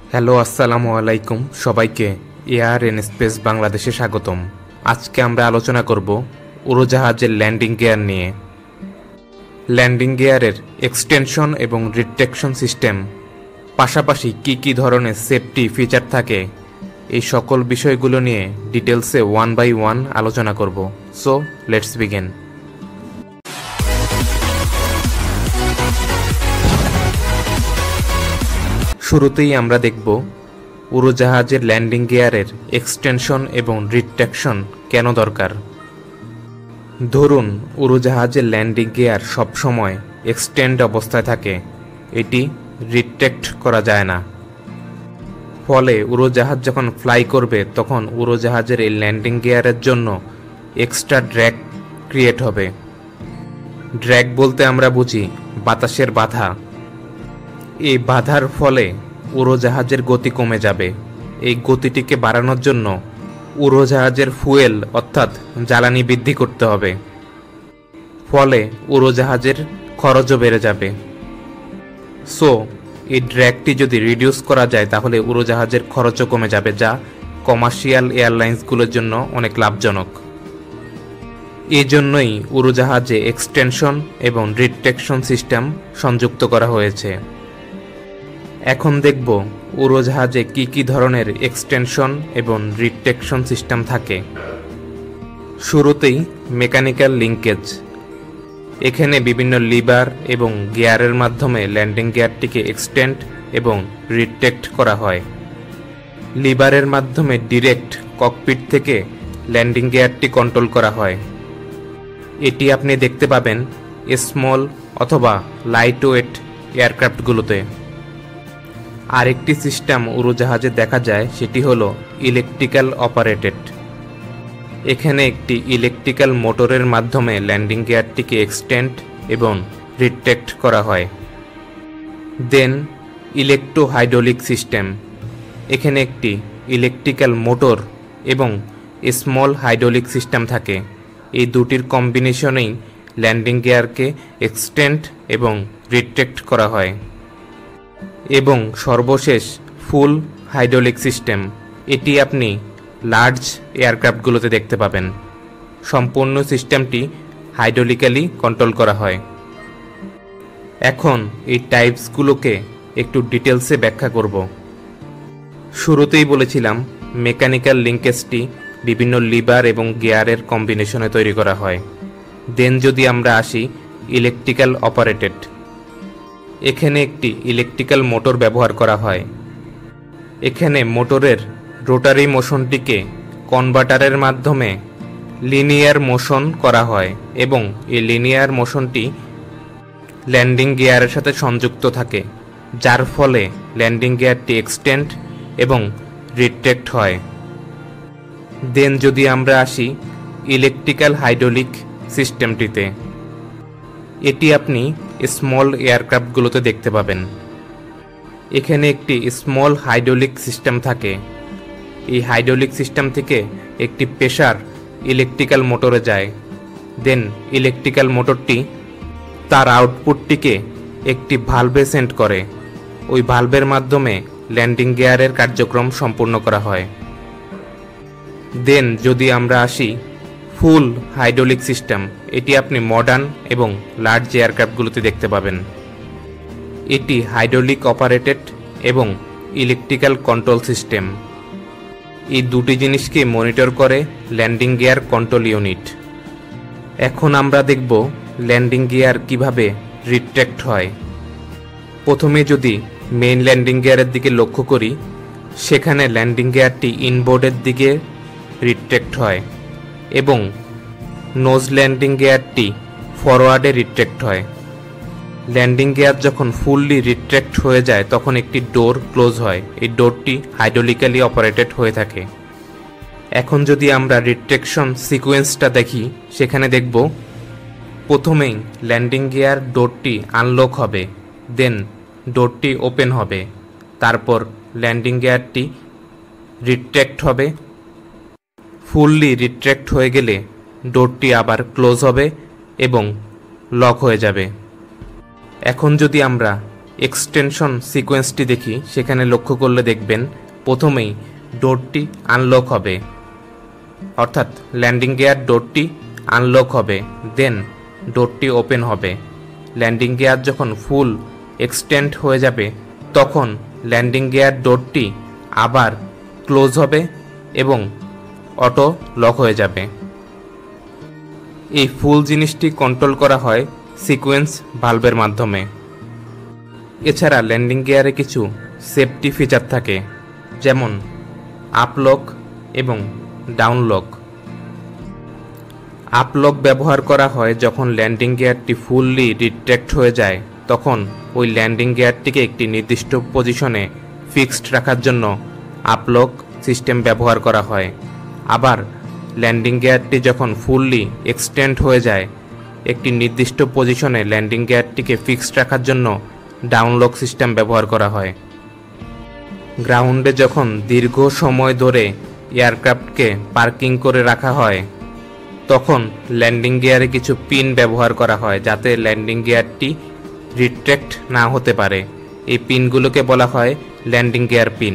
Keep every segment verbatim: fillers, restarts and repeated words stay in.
Hello আসসালামু আলাইকুম সবাইকে এয়ার এন্ড স্পেস বাংলাদেশে স্বাগতম। আজকে আমরা আলোচনা করব উড়োজাহাজের ল্যান্ডিং গিয়ার নিয়ে। ল্যান্ডিং গিয়ারের এক্সটেনশন এবং রিট্রেকশন সিস্টেম, পাশাপাশি কি কি ধরনের সেফটি ফিচার থাকে, এই সকল বিষয়গুলো নিয়ে ডিটেলসে ওয়ান বাই ওয়ান আলোচনা করব। So let's begin. শুরুতেই আমরা দেখব উড়োজাহাজের ল্যান্ডিং গিয়ারের এক্সটেনশন এবং রিট্রেকশন কেন দরকার। ধরুন উড়োজাহাজের ল্যান্ডিং গিয়ার সবসময় এক্সটেন্ড অবস্থায় থাকে, এটি রিট্রেক্ট করা যায় না। ফলে উড়োজাহাজ যখন ফ্লাই করবে তখন উড়োজাহাজের এই ল্যান্ডিং গিয়ারের জন্য এক্সট্রা ড্র্যাগ ক্রিয়েট হবে। ড্র্যাগ বলতে আমরা বুঝি বাতাসের বাধা। এই বাধার ফলে উড়োজাহাজের গতি কমে যাবে। এই গতিটিকে বাড়ানোর জন্য উড়োজাহাজের ফুয়েল অর্থাৎ জ্বালানি বৃদ্ধি করতে হবে। ফলে উড়োজাহাজের খরচও বেড়ে যাবে। সো এই ড্র্যাগটি যদি রিডিউস করা যায় তাহলে উড়োজাহাজের খরচও কমে যাবে, যা কমার্শিয়াল এয়ারলাইন্সগুলোর জন্য অনেক লাভজনক। এই জন্যই উড়োজাহাজে এক্সটেনশন এবং রিট্রেকশন সিস্টেম সংযুক্ত করা হয়েছে। এখন দেখব উড়োজাহাজে কি কি ধরনের এক্সটেনশন এবং রিট্রেকশন সিস্টেম থাকে। শুরুতেই মেকানিক্যাল লিঙ্কেজ। এখানে বিভিন্ন লিভার এবং গিয়ারের মাধ্যমে ল্যান্ডিং গিয়ারটিকে এক্সটেন্ড এবং রিট্রেক্ট করা হয়। লিভারের মাধ্যমে ডিরেক্ট ককপিট থেকে ল্যান্ডিং গিয়ারটি কন্ট্রোল করা হয়। এটি আপনি দেখতে পাবেন স্মল অথবা লাইট ওয়েট এয়ারক্রাফটগুলোতে। আরেকটি সিস্টেম উড়োজাহাজে দেখা যায়, সেটি হলো ইলেকট্রিক্যাল অপারেটেড। এখানে একটি ইলেকট্রিক্যাল মোটরের মাধ্যমে ল্যান্ডিং গিয়ারটিকে এক্সটেন্ড এবং রিট্রেক্ট করা হয়। Then electro hydraulic system. এখানে একটি ইলেকট্রিক্যাল মোটর এবং স্মল হাইড্রোলিক সিস্টেম থাকে। এই দুটির কম্বিনেশনেই ল্যান্ডিং গিয়ারকে এক্সটেন্ড এবং রিট্রেক্ট করা হয়। এবং সর্বশেষ ফুল হাইড্রোলিক সিস্টেম। এটি আপনি লার্জ এয়ারক্রাফটগুলোতে দেখতে পাবেন। সম্পূর্ণ সিস্টেমটি হাইড্রোলিক্যালি কন্ট্রোল করা হয়। এখন এই টাইপসগুলোকে একটু ডিটেলসে ব্যাখ্যা করব। শুরুতেই বলেছিলাম মেকানিক্যাল লিঙ্কেজটি বিভিন্ন লিভার এবং গিয়ারের কম্বিনেশনে তৈরি করা হয়। দেন যদি আমরা আসি ইলেকট্রিক্যাল অপারেটেড, এখানে একটি ইলেকট্রিক্যাল মোটর ব্যবহার করা হয়। এখানে মোটরের রোটারি মোশনটিকে কনভার্টারের মাধ্যমে লিনিয়ার মোশন করা হয় এবং এই লিনিয়ার মোশনটি ল্যান্ডিং গিয়ারের সাথে সংযুক্ত থাকে, যার ফলে ল্যান্ডিং গিয়ারটি এক্সটেন্ড এবং রিট্রেক্ট হয়। দেন যদি আমরা আসি ইলেকট্রিক্যাল হাইড্রোলিক সিস্টেমটিতে, এটি আপনি স্মল এয়ারক্রাফটগুলোতে দেখতে পাবেন। এখানে একটি স্মল হাইড্রোলিক সিস্টেম থাকে। এই হাইড্রোলিক সিস্টেম থেকে একটি প্রেসার ইলেকট্রিক্যাল মোটরে যায়। দেন ইলেকট্রিক্যাল মোটরটি তার আউটপুটটিকে একটি ভালভে সেন্ড করে। ওই ভালভের মাধ্যমে ল্যান্ডিং গিয়ারের কার্যক্রম সম্পূর্ণ করা হয়। দেন যদি আমরা আসি ফুল হাইড্রোলিক সিস্টেম, এটি আপনি মডার্ন এবং লার্জ এয়ারক্রাফটগুলোতে দেখতে পাবেন। এটি হাইড্রোলিক অপারেটেড এবং ইলেকট্রিক্যাল কন্ট্রোল সিস্টেম। এই দুটি জিনিসকে মনিটর করে ল্যান্ডিং গিয়ার কন্ট্রোল ইউনিট। এখন আমরা দেখব ল্যান্ডিং গিয়ার কিভাবে রিট্রেক্ট হয়। প্রথমে যদি মেইন ল্যান্ডিং গিয়ারের দিকে লক্ষ্য করি, সেখানে ল্যান্ডিং গিয়ারটি ইনবোর্ডের দিকে রিট্রেক্ট হয় এবং নোজ ল্যান্ডিং গিয়ারটি ফরওয়ার্ডে রিট্রেক্ট হয়। ল্যান্ডিং গিয়ার যখন ফুললি রিট্রেক্ট হয়ে যায় তখন একটি ডোর ক্লোজ হয়। এই ডোরটি হাইড্রোলিক্যালি অপারেটেড হয়ে থাকে। এখন যদি আমরা রিট্রেকশন সিকোয়েন্সটা দেখি, সেখানে দেখব প্রথমেই ল্যান্ডিং গিয়ার ডোরটি আনলক হবে, দেন ডোরটি ওপেন হবে, তারপর ল্যান্ডিং গিয়ারটি রিট্রেক্ট হবে। ফুললি রিট্রেক্ট হয়ে গেলে ডোরটি আবার ক্লোজ হবে এবং লক হয়ে যাবে। এখন যদি আমরা এক্সটেনশন সিকোয়েন্সটি দেখি, সেখানে লক্ষ্য করলে দেখবেন প্রথমেই ডোরটি আনলক হবে, অর্থাৎ ল্যান্ডিং গিয়ার ডোরটি আনলক হবে, দেন ডোরটি ওপেন হবে। ল্যান্ডিং গিয়ার যখন ফুল এক্সটেন্ড হয়ে যাবে তখন ল্যান্ডিং গিয়ার ডোরটি আবার ক্লোজ হবে এবং অটো লক হয়ে যাবে। এই ফুল জিনিসটি কন্ট্রোল করা হয় সিকোয়েন্স ভালভের মাধ্যমে। এছাড়া ল্যান্ডিং গিয়ারে কিছু সেফটি ফিচার থাকে, যেমন আপলক এবং ডাউনলক। আপলক ব্যবহার করা হয় যখন ল্যান্ডিং গিয়ারটি ফুললি রিট্র্যাক্ট হয়ে যায়, তখন ওই ল্যান্ডিং গিয়ারটিকে একটি নির্দিষ্ট পজিশনে ফিক্সড রাখার জন্য আপলক সিস্টেম ব্যবহার করা হয়। আবার ল্যান্ডিং গিয়ারটি যখন ফুললি এক্সটেন্ড হয়ে যায়, একটি নির্দিষ্ট পজিশনে ল্যান্ডিং গিয়ারটিকে ফিক্সড রাখার জন্য ডাউনলক সিস্টেম ব্যবহার করা হয়। গ্রাউন্ডে যখন দীর্ঘ সময় ধরে এয়ারক্রাফটকে পার্কিং করে রাখা হয়, তখন ল্যান্ডিং গিয়ারে কিছু পিন ব্যবহার করা হয় যাতে ল্যান্ডিং গিয়ারটি রিট্র্যাক্ট না হতে পারে। এই পিনগুলোকে বলা হয় ল্যান্ডিং গিয়ার পিন।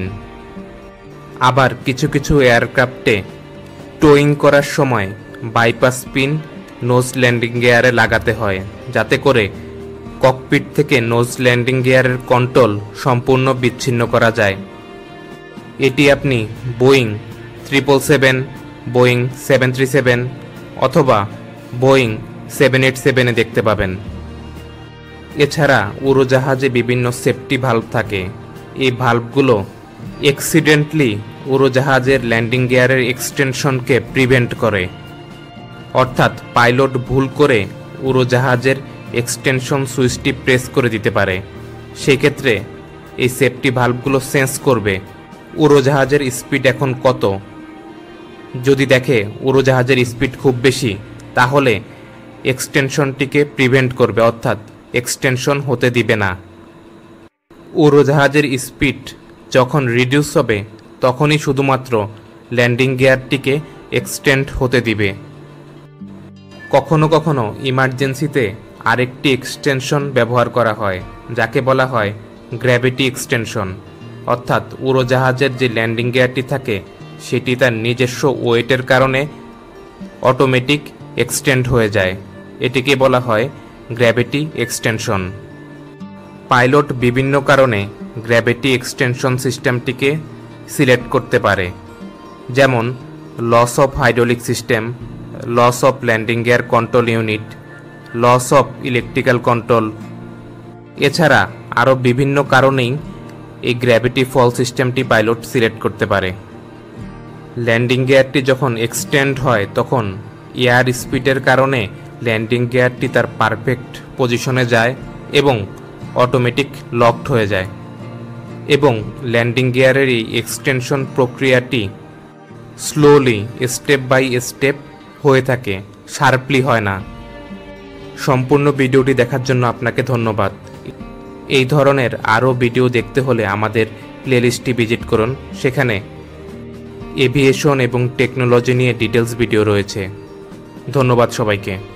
আবার কিছু কিছু এয়ারক্রাফটে টোয়িং করার সময় বাইপাস পিন নোজ ল্যান্ডিং গিয়ারে লাগাতে হয়, যাতে করে ককপিট থেকে নোজ ল্যান্ডিং গিয়ারের কন্ট্রোল সম্পূর্ণ বিচ্ছিন্ন করা যায়। এটি আপনি Boeing triple seven, Boeing seven three seven অথবা বোয়িং সেভেন এইট সেভেনে দেখতে পাবেন। এছাড়া উড়োজাহাজে বিভিন্ন সেফটি ভাল্ব থাকে। এই ভাল্বগুলো অ্যাক্সিডেন্টলি উড়োজাহাজের ল্যান্ডিং গিয়ারের এক্সটেনশনকে প্রিভেন্ট করে, অর্থাৎ পাইলট ভুল করে উড়োজাহাজের এক্সটেনশন সুইচটি প্রেস করে দিতে পারে। সেক্ষেত্রে এই সেফটি ভাল্বগুলো সেন্স করবে উড়োজাহাজের স্পিড এখন কত। যদি দেখে উড়োজাহাজের স্পিড খুব বেশি, তাহলে এক্সটেনশনটিকে প্রিভেন্ট করবে, অর্থাৎ এক্সটেনশন হতে দিবে না। উড়োজাহাজের স্পিড যখন রিডিউস হবে তখনই শুধুমাত্র ল্যান্ডিং গিয়ারটিকে এক্সটেন্ড হতে দিবে। কখনো কখনো ইমার্জেন্সিতে আরেকটি এক্সটেনশন ব্যবহার করা হয়, যাকে বলা হয় গ্র্যাভিটি এক্সটেনশন, অর্থাৎ উড়োজাহাজের যে ল্যান্ডিং গিয়ারটি থাকে সেটি তার নিজস্ব ওয়েটের কারণে অটোমেটিক এক্সটেন্ড হয়ে যায়। এটিকে বলা হয় গ্র্যাভিটি এক্সটেনশন। পাইলট বিভিন্ন কারণে গ্র্যাভিটি এক্সটেনশন সিস্টেমটিকে সিলেক্ট করতে পারে, যেমন loss of hydraulic system, loss of landing gear control unit, loss of electrical control. এছাড়া আরও বিভিন্ন কারণেই এই গ্র্যাভিটি ফল সিস্টেমটি পাইলট সিলেক্ট করতে পারে। ল্যান্ডিং গিয়ারটি যখন এক্সটেন্ড হয় তখন এয়ার স্পিডের কারণে ল্যান্ডিং গিয়ারটি তার পারফেক্ট পজিশনে যায় এবং অটোমেটিক লকড হয়ে যায়, এবং ল্যান্ডিং গিয়ারের এই এক্সটেনশন প্রক্রিয়াটি স্লোলি স্টেপ বাই স্টেপ হয়ে থাকে, শার্পলি হয় না। সম্পূর্ণ ভিডিওটি দেখার জন্য আপনাকে ধন্যবাদ। এই ধরনের আরও ভিডিও দেখতে হলে আমাদের প্লেলিস্টটি ভিজিট করুন, সেখানে এভিয়েশন এবং টেকনোলজি নিয়ে ডিটেলস ভিডিও রয়েছে। ধন্যবাদ সবাইকে।